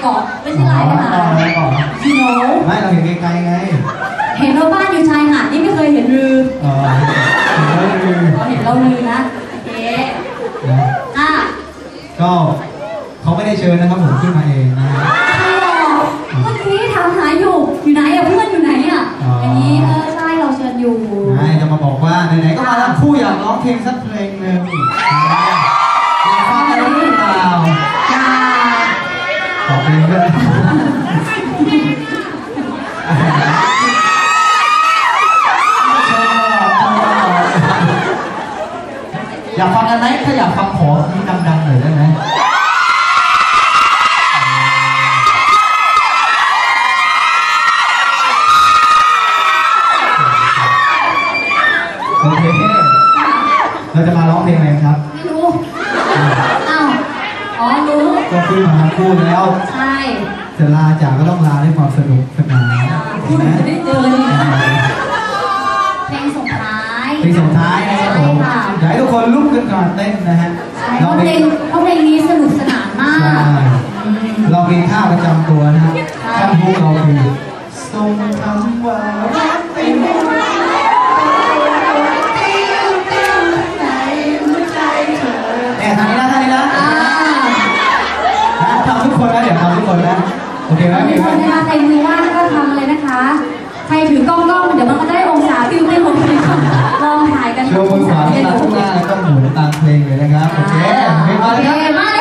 เกาะไม่ใช่ลายหาดพี่โน้ไม่เราเห็นไกลๆไงเห็นเราบ้านอยู่ชายหาดนี่ไม่เคยเห็นรือเห็นเราลือนะเอ๊ะก็เขาไม่ได้เชิญนะครับผมขึ้นมาเองนะใช่หรอเมื่อกี้ถามหาอยู่ไหนอ่ะเพื่อนอยู่ไหนอ่ะอันนี้ใช่เราเชิญอยู่จะมาบอกว่าไหนๆก็มาทั้งคู่อยากร้องเพลงสักเพลงหนึ่งอยากฟังกันหรือเปล่าขอเพลงด้วยอยากฟังกันไหมถ้าอยากฟังขอมีดังๆหน่อยได้ไหมโอเคเราจะมาร้องเพลงอะไรครับไม่รู้อ้าวอ๋อรู้ก็ขึ้นมาทั้งคู่แล้วใช่จะลาจากก็ต้องลาด้วยความสนุกสนานคุณจะได้เจอเพลงส่งท้ายนะครับผมอยากให้ทุกคนลุกขึ้นก่อนเต้นนะฮะเพราะเพลงนี้สนุกสนานมากเรามีท่าประจำตัวนะฮะท่าพวกเราคือส่งคำว่ารักไปหมดทางนี้นะทำทุกคนนะเดี๋ยวทำทุกคนนะโอเคไหมทุกคนนะคะใครมือว่างก็ทำเลยนะคะใครถือกล้องเดี๋ยวมันก็ได้องศาติ้วติ้วลองถ่ายกันโชว์มือขวาที่ตาข้างหน้าต้องหมุนตามเพลงเลยนะครับโอเคมาเลย